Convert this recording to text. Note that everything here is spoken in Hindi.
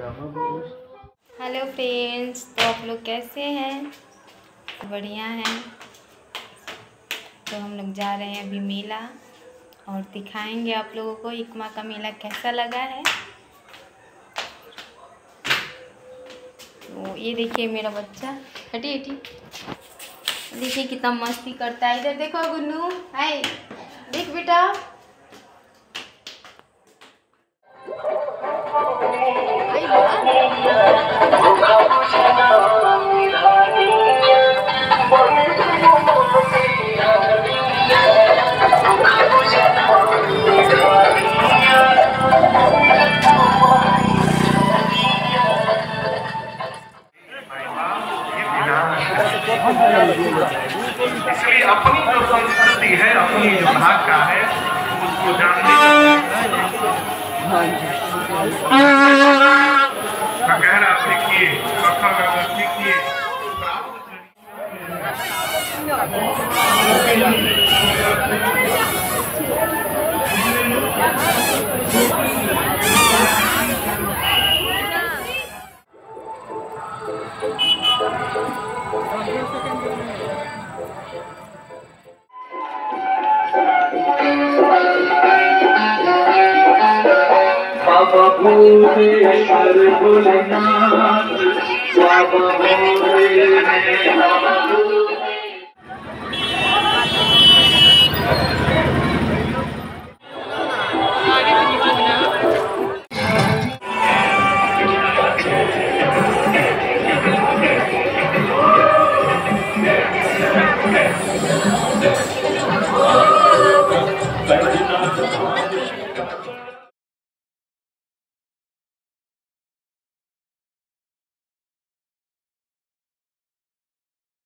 हेलो फ्रेंड्स, तो आप लोग कैसे हैं? बढ़िया हैं। तो हम लोग जा रहे हैं अभी मेला और दिखाएंगे आप लोगों को इकमा का मेला कैसा लगा है। तो ये देखिए मेरा बच्चा, हटी हटी, देखिए कितना मस्ती करता है। इधर देखो गुन्नू, हाय देख बेटा। इसलिए अपनी जो संस्कृति है, अपनी जो भाषा है, उसको जानने का गहरा सीखिए, सीखिए। बाबा भूतेश्वर भोलेनाथ, बाबा भोलेनाथ।